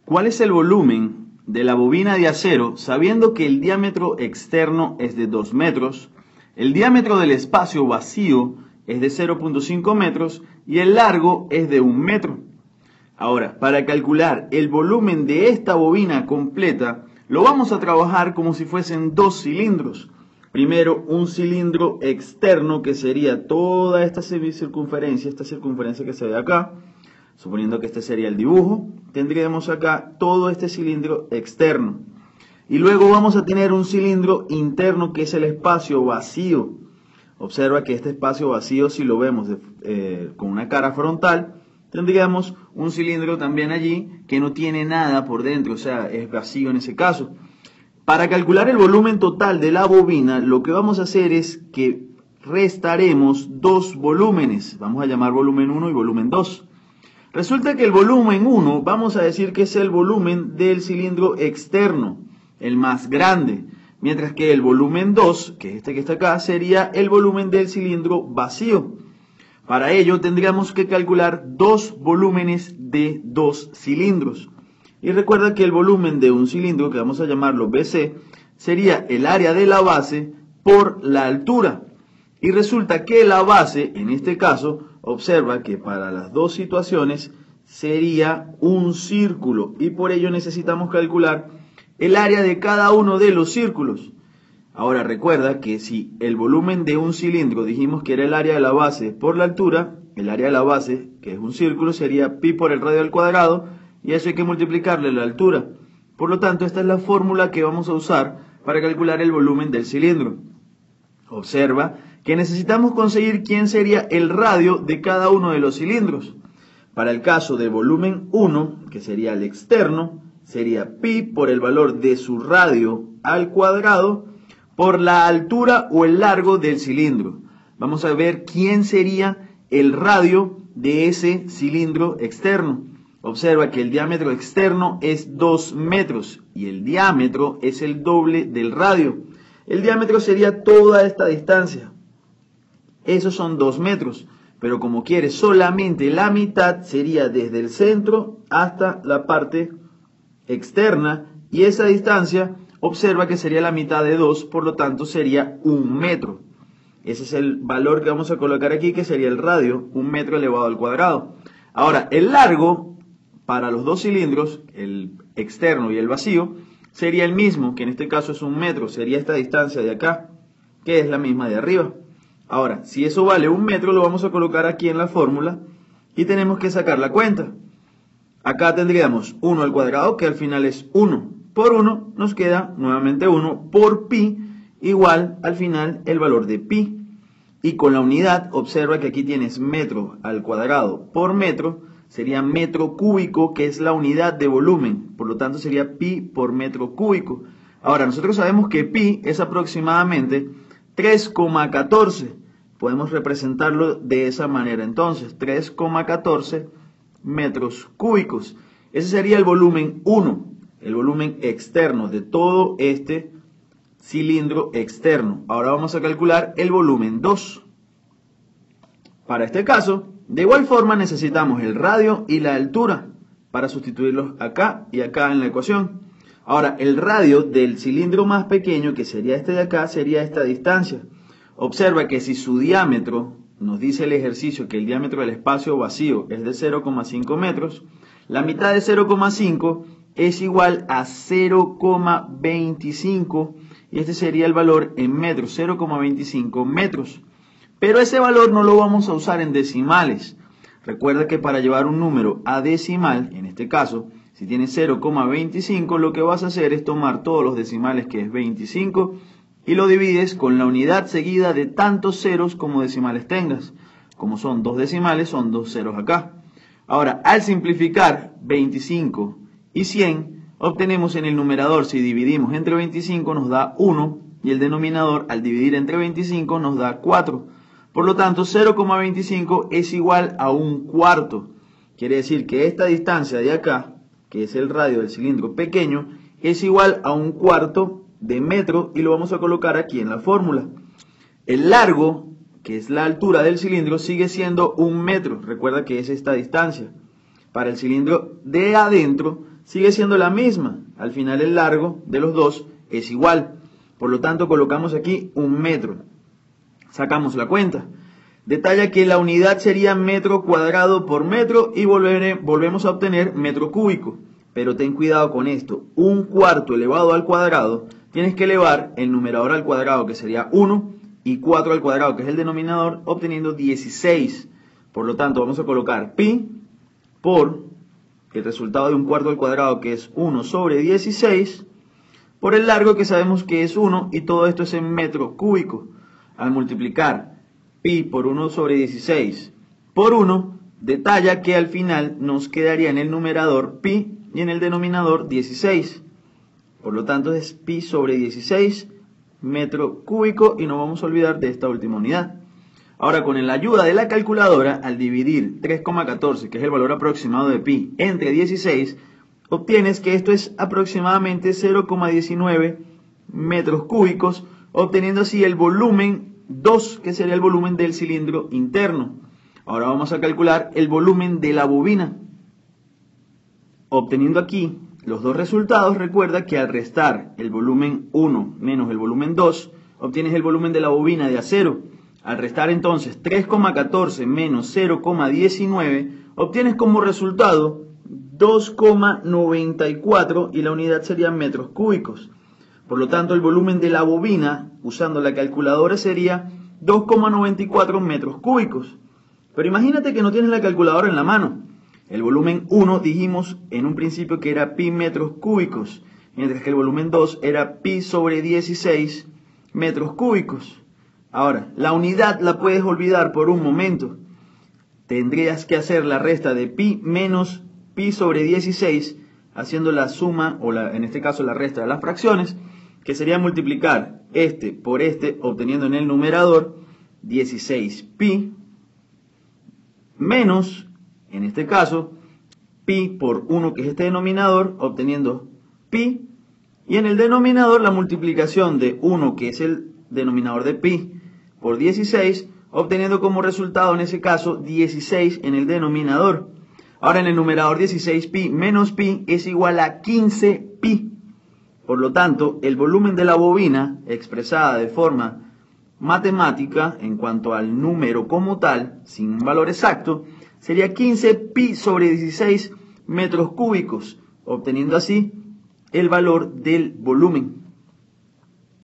¿Cuál es el volumen de la bobina de acero sabiendo que el diámetro externo es de 2 metros, el diámetro del espacio vacío es de 0,5 metros y el largo es de 1 metro? Ahora, para calcular el volumen de esta bobina completa, lo vamos a trabajar como si fuesen dos cilindros. Primero, un cilindro externo que sería toda esta semicircunferencia, esta circunferencia que se ve acá. Suponiendo que este sería el dibujo, tendríamos acá todo este cilindro externo. Y luego vamos a tener un cilindro interno que es el espacio vacío. Observa que este espacio vacío, si lo vemos con una cara frontal, tendríamos un cilindro también allí que no tiene nada por dentro, o sea, es vacío en ese caso. Para calcular el volumen total de la bobina, lo que vamos a hacer es que restaremos dos volúmenes. Vamos a llamar volumen 1 y volumen 2. Resulta que el volumen 1, vamos a decir que es el volumen del cilindro externo, el más grande. Mientras que el volumen 2, que es este que está acá, sería el volumen del cilindro vacío. Para ello tendríamos que calcular dos volúmenes de dos cilindros. Y recuerda que el volumen de un cilindro, que vamos a llamarlo BC, sería el área de la base por la altura. Y resulta que la base, en este caso, observa que para las dos situaciones sería un círculo. Y por ello necesitamos calcular el área de cada uno de los círculos. Ahora recuerda que si el volumen de un cilindro dijimos que era el área de la base por la altura, el área de la base, que es un círculo, sería pi por el radio al cuadrado, y eso hay que multiplicarle la altura. Por lo tanto, esta es la fórmula que vamos a usar para calcular el volumen del cilindro. Observa que necesitamos conseguir quién sería el radio de cada uno de los cilindros. Para el caso de volumen 1, que sería el externo, sería pi por el valor de su radio al cuadrado por la altura o el largo del cilindro. Vamos a ver quién sería el radio de ese cilindro externo. Observa que el diámetro externo es 2 metros y el diámetro es el doble del radio. El diámetro sería toda esta distancia. Esos son 2 metros, pero como quiere solamente la mitad, sería desde el centro hasta la parte externa, y esa distancia, observa que sería la mitad de 2, por lo tanto sería 1 metro. Ese es el valor que vamos a colocar aquí, que sería el radio, 1 metro elevado al cuadrado. Ahora, el largo para los dos cilindros, el externo y el vacío, sería el mismo, que en este caso es 1 metro, sería esta distancia de acá, que es la misma de arriba. Ahora, si eso vale 1 metro, lo vamos a colocar aquí en la fórmula y tenemos que sacar la cuenta. Acá tendríamos 1 al cuadrado, que al final es 1. Por 1 nos queda nuevamente 1 por pi, igual al final el valor de pi. Y con la unidad, observa que aquí tienes metro al cuadrado por metro, sería metro cúbico, que es la unidad de volumen. Por lo tanto sería pi por metro cúbico. Ahora, nosotros sabemos que pi es aproximadamente 3,14. Podemos representarlo de esa manera entonces, 3,14 metros cúbicos. Ese sería el volumen 1, el volumen externo de todo este cilindro externo. Ahora vamos a calcular el volumen 2. Para este caso, de igual forma necesitamos el radio y la altura para sustituirlos acá y acá en la ecuación. Ahora, el radio del cilindro más pequeño, que sería este de acá, sería esta distancia. Observa que si su diámetro, nos dice el ejercicio que el diámetro del espacio vacío es de 0,5 metros, la mitad de 0,5 es igual a 0,25 y este sería el valor en metros, 0,25 metros. Pero ese valor no lo vamos a usar en decimales. Recuerda que para llevar un número a decimal, en este caso, si tienes 0,25, lo que vas a hacer es tomar todos los decimales, que es 25, y lo divides con la unidad seguida de tantos ceros como decimales tengas. Como son dos decimales, son dos ceros acá. Ahora, al simplificar 25 y 100, obtenemos en el numerador, si dividimos entre 25, nos da 1, y el denominador, al dividir entre 25, nos da 4. Por lo tanto, 0,25 es igual a 1/4. Quiere decir que esta distancia de acá, que es el radio del cilindro pequeño, es igual a 1/4 de metro y lo vamos a colocar aquí en la fórmula. El largo, que es la altura del cilindro, sigue siendo 1 metro. Recuerda que es esta distancia. Para el cilindro de adentro sigue siendo la misma. Al final el largo de los dos es igual. Por lo tanto, colocamos aquí 1 metro. Sacamos la cuenta. Detalla que la unidad sería metro cuadrado por metro y volvemos a obtener metro cúbico. Pero ten cuidado con esto. 1/4 elevado al cuadrado, tienes que elevar el numerador al cuadrado, que sería 1, y 4 al cuadrado, que es el denominador, obteniendo 16. Por lo tanto, vamos a colocar pi por el resultado de 1/4 al cuadrado, que es 1 sobre 16, por el largo, que sabemos que es 1, y todo esto es en metro cúbico. Al multiplicar pi por 1 sobre 16 por 1, detalla que al final nos quedaría en el numerador pi y en el denominador 16. Por lo tanto es pi sobre 16 metro cúbico, y no vamos a olvidar de esta última unidad. Ahora, con la ayuda de la calculadora, al dividir 3,14, que es el valor aproximado de pi, entre 16, obtienes que esto es aproximadamente 0,19 metros cúbicos, obteniendo así el volumen 2, que sería el volumen del cilindro interno. Ahora vamos a calcular el volumen de la bobina. Obteniendo aquí los dos resultados, recuerda que al restar el volumen 1 menos el volumen 2, obtienes el volumen de la bobina de acero. Al restar entonces 3,14 menos 0,19, obtienes como resultado 2,94 y la unidad sería metros cúbicos. Por lo tanto, el volumen de la bobina, usando la calculadora, sería 2,94 metros cúbicos. Pero imagínate que no tienes la calculadora en la mano. El volumen 1 dijimos en un principio que era pi metros cúbicos, mientras que el volumen 2 era pi sobre 16 metros cúbicos. Ahora, la unidad la puedes olvidar por un momento. Tendrías que hacer la resta de pi menos pi sobre 16, haciendo la suma, en este caso la resta de las fracciones, que sería multiplicar este por este, obteniendo en el numerador 16pi, menos, en este caso, pi por 1, que es este denominador, obteniendo pi, y en el denominador la multiplicación de 1, que es el denominador de pi, por 16, obteniendo como resultado en ese caso 16 en el denominador. Ahora en el numerador 16pi menos pi es igual a 15pi. Por lo tanto, el volumen de la bobina, expresada de forma matemática en cuanto al número como tal, sin un valor exacto, sería 15 pi sobre 16 metros cúbicos, obteniendo así el valor del volumen.